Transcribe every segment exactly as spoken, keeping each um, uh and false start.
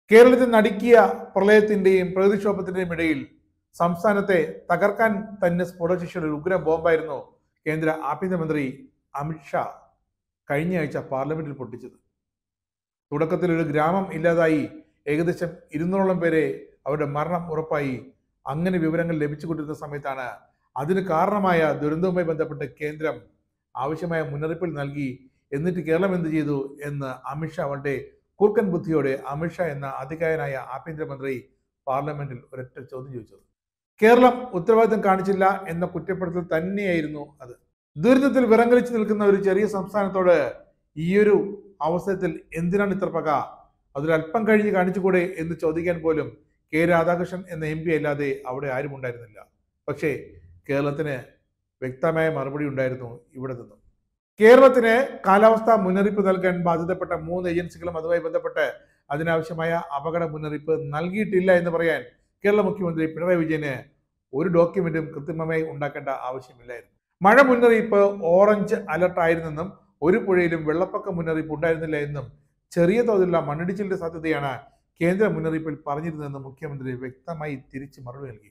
കേരളത്തിൽ നടുക്കിയ പ്രളയത്തിന്റെയും പ്രകൃതിക്ഷോഭത്തിന്റെയും ഇടയിൽ സംസ്ഥാനത്തെ തകർക്കാൻ തന്നെ സ്ഫോടശിച്ച ഒരു ഉഗ്ര ബോംബായിരുന്നു കേന്ദ്ര ആഭ്യന്തരമന്ത്രി അമിത്ഷാ കഴിഞ്ഞ ആഴ്ച പാർലമെന്റിൽ പൊട്ടിച്ചത്. തുടക്കത്തിൽ ഒരു ഗ്രാമം ഇല്ലാതായി, ഏകദേശം ഇരുന്നൂറോളം പേരെ അവരുടെ മരണം ഉറപ്പായി. അങ്ങനെ വിവരങ്ങൾ ലഭിച്ചുകൊണ്ടിരുന്ന സമയത്താണ് അതിന് കാരണമായ ദുരന്തവുമായി ബന്ധപ്പെട്ട് കേന്ദ്രം ആവശ്യമായ മുന്നറിയിപ്പുകൾ നൽകി. എന്നിട്ട് കേരളം എന്ത് ചെയ്തു എന്ന് അമിത്ഷാ വളരെ കൂർക്കൻ ബുദ്ധിയോടെ അമിത്ഷാ എന്ന അധികാരനായ ആഭ്യന്തരമന്ത്രി പാർലമെന്റിൽ ഒരൊറ്റ ചോദ്യം ചോദിച്ചത്. കേരളം ഉത്തരവാദിത്തം കാണിച്ചില്ല എന്ന കുറ്റപ്പെടുത്തൽ തന്നെയായിരുന്നു അത്. ദുരിതത്തിൽ വിറങ്ങലിച്ചു നിൽക്കുന്ന ഒരു ചെറിയ സംസ്ഥാനത്തോട് ഈയൊരു അവസരത്തിൽ എന്തിനാണ് ഇത്ര പക, അതൊരല്പം കഴിഞ്ഞ് കാണിച്ചുകൂടെ എന്ന് ചോദിക്കാൻ പോലും കെ രാധാകൃഷ്ണൻ എന്ന എം പി അല്ലാതെ അവിടെ ആരും ഉണ്ടായിരുന്നില്ല. പക്ഷേ കേരളത്തിന് വ്യക്തമായ മറുപടി ഉണ്ടായിരുന്നു ഇവിടെ നിന്നും. കേരളത്തിന് കാലാവസ്ഥാ മുന്നറിയിപ്പ് നൽകാൻ ബാധ്യതപ്പെട്ട മൂന്ന് ഏജൻസികളും അതുമായി ബന്ധപ്പെട്ട് അതിനാവശ്യമായ അപകട മുന്നറിയിപ്പ് നൽകിയിട്ടില്ല എന്ന് പറയാൻ കേരള മുഖ്യമന്ത്രി പിണറായി വിജയന് ഒരു ഡോക്യുമെന്റും കൃത്രിമമായി ഉണ്ടാക്കേണ്ട ആവശ്യമില്ലായിരുന്നു. മഴ മുന്നറിയിപ്പ് ഓറഞ്ച് അലർട്ട് ആയിരുന്നെന്നും ഒരു പുഴയിലും വെള്ളപ്പൊക്ക മുന്നറിയിപ്പ് ഉണ്ടായിരുന്നില്ല എന്നും ചെറിയ തോതിലുള്ള മണ്ണിടിച്ചിലിന്റെ സാധ്യതയാണ് കേന്ദ്ര മുന്നറിയിപ്പിൽ പറഞ്ഞിരുന്നതെന്ന് മുഖ്യമന്ത്രി വ്യക്തമായി തിരിച്ച് മറുപടി നൽകി.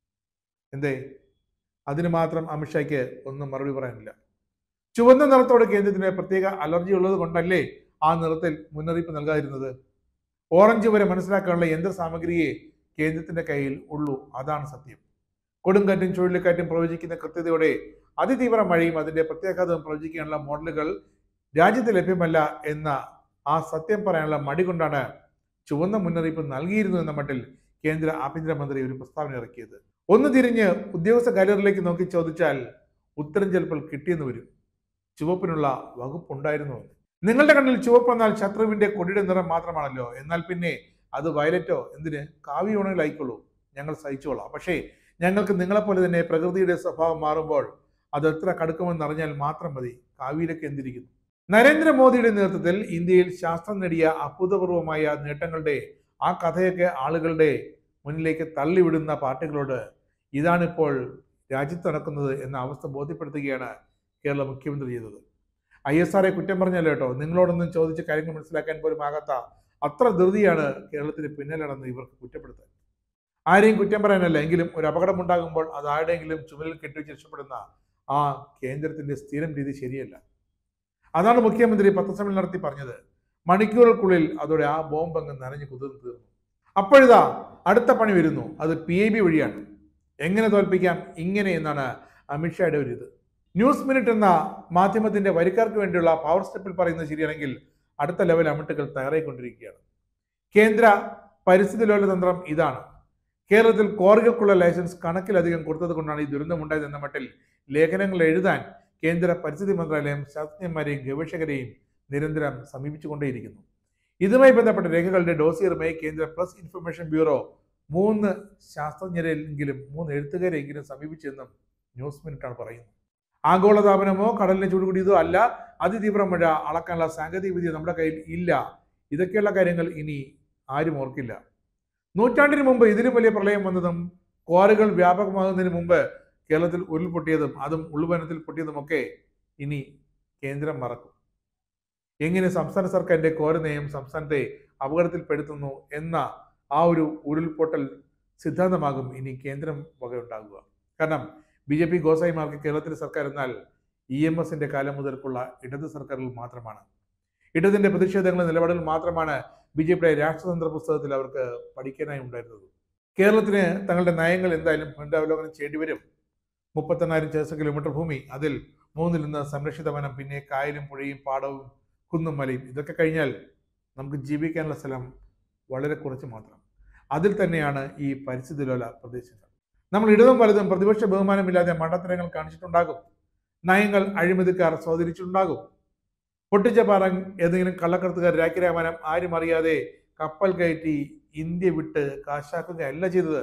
എന്തേ അതിന് മാത്രം അമിത്ഷായ്ക്ക് ഒന്നും മറുപടി പറയാനില്ല. ചുവന്ന നിറത്തോട് കേന്ദ്രത്തിന് പ്രത്യേക അലർജി ഉള്ളത് കൊണ്ടല്ലേ ആ നിറത്തിൽ മുന്നറിയിപ്പ് നൽകാതിരുന്നത്? ഓറഞ്ച് വരെ മനസ്സിലാക്കാനുള്ള യന്ത്ര സാമഗ്രിയെ കേന്ദ്രത്തിന്റെ കയ്യിൽ ഉള്ളൂ, അതാണ് സത്യം. കൊടുങ്കാറ്റും ചുഴലിക്കാറ്റും പ്രവചിക്കുന്ന കൃത്യതയോടെ അതിതീവ്ര മഴയും അതിന്റെ പ്രത്യാഘാതവും പ്രവചിക്കാനുള്ള മോഡലുകൾ രാജ്യത്ത് ലഭ്യമല്ല എന്ന ആ സത്യം പറയാനുള്ള മടി കൊണ്ടാണ് ചുവന്ന മുന്നറിയിപ്പ് നൽകിയിരുന്നു എന്ന മട്ടിൽ കേന്ദ്ര ആഭ്യന്തരമന്ത്രി ഒരു പ്രസ്താവന ഇറക്കിയത്. ഒന്ന് തിരിഞ്ഞ് ഉദ്യോഗസ്ഥ ഗാലറിയിലേക്ക് നോക്കി ചോദിച്ചാൽ ഉത്തരം ചിലപ്പോൾ കിട്ടിയെന്ന് വരും. ചുവപ്പിനുള്ള വകുപ്പുണ്ടായിരുന്നു. നിങ്ങളുടെ കണ്ണിൽ ചുവപ്പ് എന്നാൽ ശത്രുവിന്റെ കൊടിയുടെ നിറം മാത്രമാണല്ലോ, എന്നാൽ പിന്നെ അത് വയലറ്റോ എന്തിന് കാവിയോണയിലായിക്കോളൂ, ഞങ്ങൾ സഹിച്ചോളാം. പക്ഷേ ഞങ്ങൾക്ക് നിങ്ങളെപ്പോലെ തന്നെ പ്രകൃതിയുടെ സ്വഭാവം മാറുമ്പോൾ അത് എത്ര കടുക്കുമെന്ന് അറിഞ്ഞാൽ മാത്രം മതി. കാവിയിലൊക്കെ എന്തിരിക്കുന്നു. നരേന്ദ്രമോദിയുടെ നേതൃത്വത്തിൽ ഇന്ത്യയിൽ ശാസ്ത്രം നേടിയ അഭൂതപൂർവമായ നേട്ടങ്ങളുടെ ആ കഥയൊക്കെ ആളുകളുടെ മുന്നിലേക്ക് തള്ളിവിടുന്ന പാർട്ടികളോട് ഇതാണിപ്പോൾ രാജ്യത്ത് നടക്കുന്നത് എന്ന അവസ്ഥ ബോധ്യപ്പെടുത്തുകയാണ് കേരള മുഖ്യമന്ത്രി ചെയ്തത്. ഐ എസ് ആറെ കുറ്റം പറഞ്ഞല്ലോ കേട്ടോ, നിങ്ങളോടൊന്നും ചോദിച്ച കാര്യങ്ങൾ മനസ്സിലാക്കാൻ പോലും ആകാത്ത അത്ര ധൃതിയാണ് കേരളത്തിന് പിന്നിലടന്ന് ഇവർക്ക് കുറ്റപ്പെടുത്താൻ. ആരെയും കുറ്റം പറയാനല്ല, എങ്കിലും ഒരു അപകടമുണ്ടാകുമ്പോൾ അത് ആരുടെയെങ്കിലും ചുമലിൽ കെട്ടിവെച്ച് രക്ഷപ്പെടുന്ന ആ കേന്ദ്രത്തിന്റെ സ്ഥിരം രീതി ശരിയല്ല. അതാണ് മുഖ്യമന്ത്രി പത്രസമ്മേളനം നടത്തി പറഞ്ഞത്. മണിക്കൂറുകൾക്കുള്ളിൽ അതോടെ ആ ബോംബ് അങ്ങ് നനഞ്ഞ് കുതിർന്നു തീർന്നു. അപ്പോഴിതാ അടുത്ത പണി വരുന്നു. അത് പി ഐ ബി വഴിയാണ്. എങ്ങനെ തോൽപ്പിക്കാം ഇങ്ങനെ എന്നാണ് അമിത്ഷായുടെ ഒരു ഇത്. ന്യൂസ് മിനിറ്റ് എന്ന മാധ്യമത്തിന്റെ വരിക്കാർക്ക് വേണ്ടിയുള്ള പവർ സ്റ്റെപ്പിൽ പറയുന്നത് ശരിയാണെങ്കിൽ അടുത്ത ലെവൽ അമിട്ടുകൾ തയ്യാറായിക്കൊണ്ടിരിക്കുകയാണ്. കേന്ദ്ര പരിസ്ഥിതി ലോല തന്ത്രം ഇതാണ്. കേരളത്തിൽ ക്വാറികൾക്കുള്ള ലൈസൻസ് കണക്കിലധികം കൊടുത്തത് കൊണ്ടാണ് ഈ ദുരന്തമുണ്ടായത് എന്ന മട്ടിൽ ലേഖനങ്ങൾ എഴുതാൻ കേന്ദ്ര പരിസ്ഥിതി മന്ത്രാലയം ശാസ്ത്രജ്ഞന്മാരെയും ഗവേഷകരെയും നിരന്തരം സമീപിച്ചുകൊണ്ടേയിരിക്കുന്നു. ഇതുമായി ബന്ധപ്പെട്ട രേഖകളുടെ ഡോസിയറുമായി കേന്ദ്ര പ്രസ് ഇൻഫർമേഷൻ ബ്യൂറോ മൂന്ന് ശാസ്ത്രജ്ഞരെങ്കിലും മൂന്ന് എഴുത്തുകാരെങ്കിലും സമീപിച്ചെന്നും ന്യൂസ് മിനിറ്റാണ് പറയുന്നത്. ആഗോളതാപനമോ കടലിനെ ചൂടുകൂടിയതോ അല്ല, അതിതീവ്ര മഴ അളക്കാനുള്ള സാങ്കേതിക വിദ്യ നമ്മുടെ കയ്യിൽ ഇല്ല. ഇതൊക്കെയുള്ള കാര്യങ്ങൾ ഇനി ആരും ഓർക്കില്ല. നൂറ്റാണ്ടിന് മുമ്പ് ഇതിലും വലിയ പ്രളയം വന്നതും ക്വാറികൾ വ്യാപകമാകുന്നതിന് മുമ്പ് കേരളത്തിൽ ഉരുൾപൊട്ടിയതും അതും ഉൾവനത്തിൽ പൊട്ടിയതുമൊക്കെ ഇനി കേന്ദ്രം മറക്കും. എങ്ങനെ സംസ്ഥാന സർക്കാരിന്റെ ക്വാറി നയം സംസ്ഥാനത്തെ അപകടത്തിൽപ്പെടുത്തുന്നു എന്ന ആ ഒരു ഉരുൾപൊട്ടൽ സിദ്ധാന്തമാകും ഇനി കേന്ദ്രം വകയുണ്ടാകുക. കാരണം ബി ജെ പി ഗോസായിമാർക്ക് കേരളത്തിലെ സർക്കാർ എന്നാൽ ഇ എം എസിന്റെ കാലം മുതൽക്കുള്ള ഇടത് സർക്കാരുകൾ മാത്രമാണ്. ഇടതിന്റെ പ്രതിഷേധങ്ങളും നിലപാടുകൾ മാത്രമാണ് ബി ജെ പിയുടെ രാഷ്ട്രതന്ത്ര പുസ്തകത്തിൽ അവർക്ക് പഠിക്കാനായി ഉണ്ടായിരുന്നത്. കേരളത്തിന് തങ്ങളുടെ നയങ്ങൾ എന്തായാലും പുനരവലോകനം ചെയ്യേണ്ടി വരും. മുപ്പത്തെണ്ണായിരം ചതുരശ്ര കിലോമീറ്റർ ഭൂമി, അതിൽ മൂന്നിൽ നിന്ന് സംരക്ഷിത വനം, പിന്നെ കായലും പുഴയും പാടവും കുന്നും മലയും. ഇതൊക്കെ കഴിഞ്ഞാൽ നമുക്ക് ജീവിക്കാനുള്ള സ്ഥലം വളരെ കുറച്ച് മാത്രം. അതിൽ തന്നെയാണ് ഈ പരിസ്ഥിതി ലോല പ്രദേശങ്ങൾ. നമ്മൾ ഇടതും വലതും പ്രതിപക്ഷ ബഹുമാനമില്ലാതെ മണ്ടത്തരങ്ങൾ കാണിച്ചിട്ടുണ്ടാകും. നയങ്ങൾ അഴിമതിക്കാർ സ്വാധീനിച്ചിട്ടുണ്ടാകും. പൊട്ടിച്ച പാറ ഏതെങ്കിലും കള്ളക്കടത്തുകാർ രാഖിരാമാനം ആരും അറിയാതെ കപ്പൽ കയറ്റി ഇന്ത്യ വിട്ട് കാശാക്കുകയല്ല ചെയ്തത്.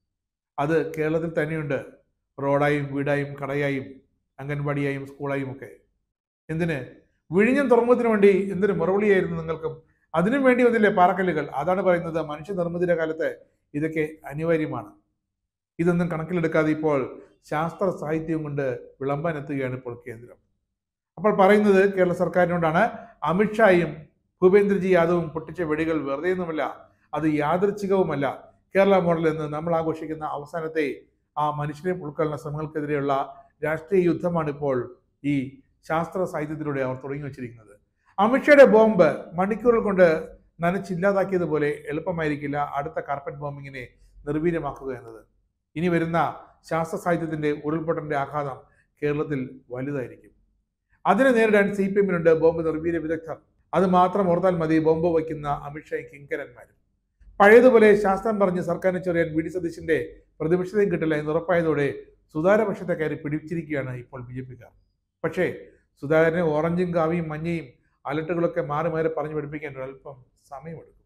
അത് കേരളത്തിൽ തന്നെയുണ്ട്. റോഡായും വീടായും കടയായും അംഗൻവാടിയായും സ്കൂളായും ഒക്കെ. എന്തിന്? വിഴിഞ്ഞം തുറമുഖത്തിന് വേണ്ടി എന്തൊരു മുറവിളിയായിരുന്നു നിങ്ങൾക്കും. അതിനും വേണ്ടി വന്നില്ലേ പാറക്കല്ലുകൾ. അതാണ് പറയുന്നത്, മനുഷ്യനിർമ്മിതിയുടെ കാലത്ത് ഇതൊക്കെ അനിവാര്യമാണ്. ഇതൊന്നും കണക്കിലെടുക്കാതെ ഇപ്പോൾ ശാസ്ത്ര സാഹിത്യവും കൊണ്ട് വിളമ്പാൻ എത്തുകയാണ് ഇപ്പോൾ കേന്ദ്രം. അപ്പോൾ പറയുന്നത് കേരള സർക്കാരിനോടാണ്. അമിത്ഷായും ഭൂപേന്ദ്രജി യാദവും പൊട്ടിച്ച വെടികൾ വെറുതെയൊന്നുമല്ല. അത് യാദൃച്ഛികവുമല്ല. കേരള മോഡൽ എന്ന് നമ്മൾ ആഘോഷിക്കുന്ന അവസാനത്തെ ആ മനുഷ്യനെ ഉൾക്കൊള്ളുന്ന ശ്രമങ്ങൾക്കെതിരെയുള്ള രാഷ്ട്രീയ യുദ്ധമാണ് ഇപ്പോൾ ഈ ശാസ്ത്ര സാഹിത്യത്തിലൂടെ അവർ തുടങ്ങി വച്ചിരിക്കുന്നത്. അമിത്ഷായുടെ ബോംബ് മണിക്കൂറുകൾ കൊണ്ട് നനച്ചില്ലാതാക്കിയതുപോലെ എളുപ്പമായിരിക്കില്ല അടുത്ത കാർപ്പറ്റ് ബോംബിങ്ങിനെ നിർവീര്യമാക്കുക എന്നത്. ഇനി വരുന്ന ശാസ്ത്ര സാഹിത്യത്തിന്റെ ഉരുൾപൊട്ടലിന്റെ ആഘാതം കേരളത്തിൽ വലുതായിരിക്കും. അതിനെ നേരിടാൻ സി പി എമ്മിനുണ്ട് ബോംബ് നിർവീര്യ വിദഗ്ധർ. അത് മാത്രം ഓർത്താൽ മതി ബോംബ് വയ്ക്കുന്ന അമിത്ഷായും കിങ്കരന്മാരും. പഴയതുപോലെ ശാസ്ത്രം പറഞ്ഞ് സർക്കാരിനെ ചൊറിയാൻ വി ഡി സതീശന്റെ പ്രതിപക്ഷതയും കിട്ടില്ല എന്ന് ഉറപ്പായതോടെ സുധാകരപക്ഷത്തെ കയറി പിടിച്ചിരിക്കുകയാണ് ഇപ്പോൾ ബി ജെ പിക്കാർ. പക്ഷേ സുധാകരനെ ഓറഞ്ചും കാവിയും മഞ്ഞയും അലട്ടുകളൊക്കെ മാറി മാറി പറഞ്ഞു പഠിപ്പിക്കാൻ ഒരല്പം സമയമെടുക്കും.